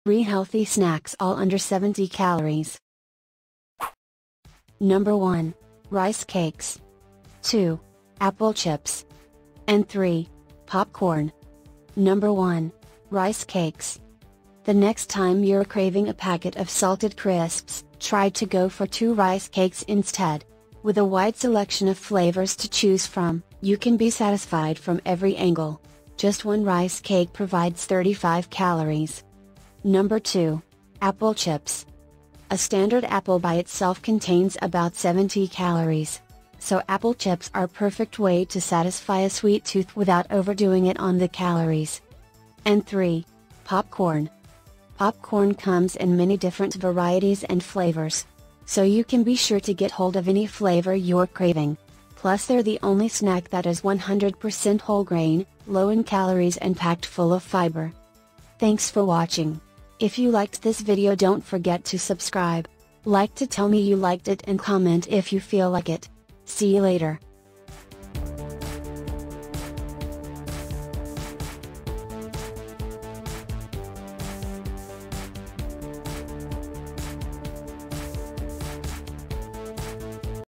3 healthy snacks all under 70 calories. Number 1. Rice cakes. 2. Apple chips. And 3. Popcorn. Number 1. Rice cakes. The next time you're craving a packet of salted crisps, try to go for 2 rice cakes instead. With a wide selection of flavors to choose from, you can be satisfied from every angle. Just 1 rice cake provides 35 calories. Number 2. Apple chips. A standard apple by itself contains about 70 calories. So apple chips are a perfect way to satisfy a sweet tooth without overdoing it on the calories. And 3. Popcorn. Popcorn comes in many different varieties and flavors. So you can be sure to get hold of any flavor you're craving. Plus they're the only snack that is 100% whole grain, low in calories and packed full of fiber. Thanks for watching. If you liked this video, don't forget to subscribe. Like to tell me you liked it and comment if you feel like it. See you later.